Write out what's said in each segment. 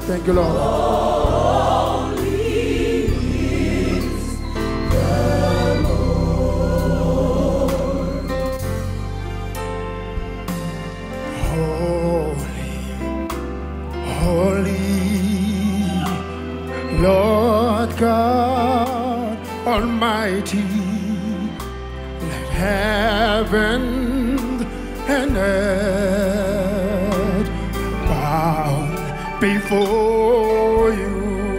Thank you, Lord. Lord God Almighty, let heaven and earth bow before you.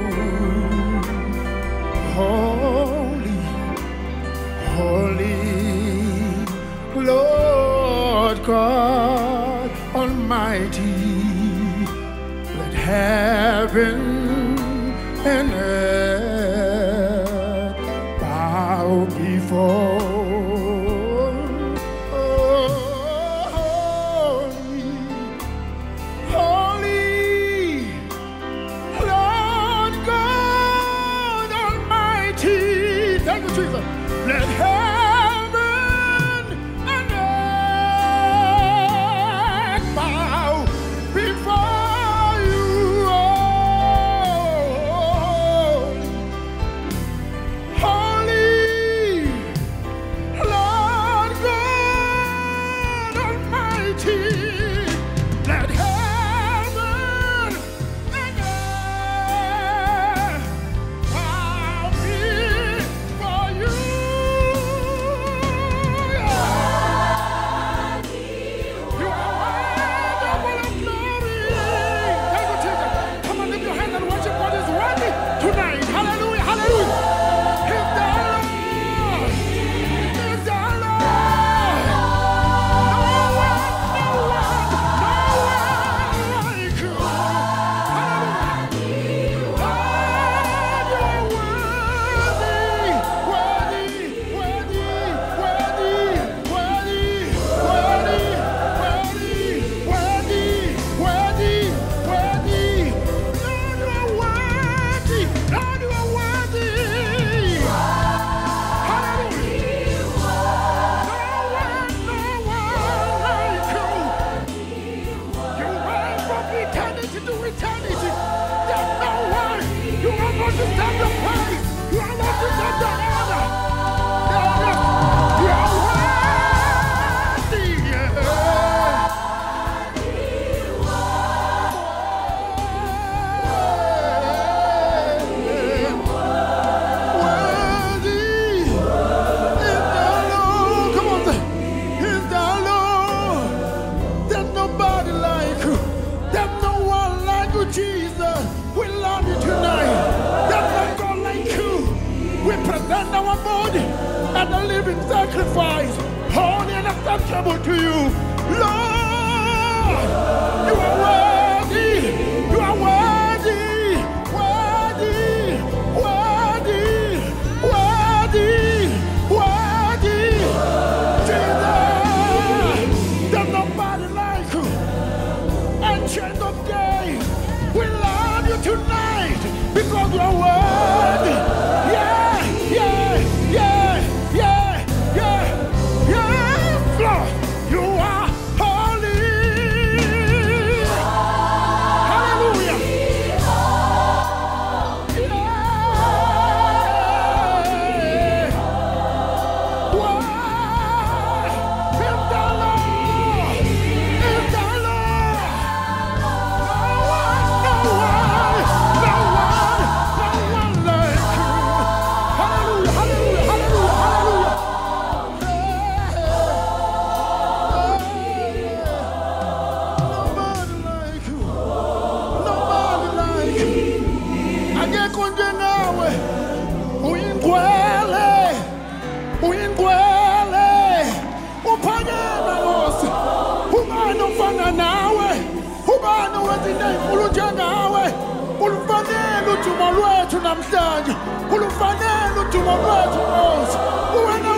Holy, holy, Lord God Almighty, let heaven and earth bow before. Holy, holy, Lord God Almighty. Thank you, Jesus. Let heaven and earth bow before you. And a living sacrifice, holy and acceptable to you. Lord, you are worthy, you are worthy, worthy, worthy, worthy, worthy. Jesus, there's nobody like you. Ancient of days, we love you tonight because you are worthy. Yeah, yeah, yeah, yeah, yeah, yeah, Lord, you are holy. Hallelujah. Ulufanele uthuma lwethu namhlanje, ulufanele uthuma lwethu Nkosi.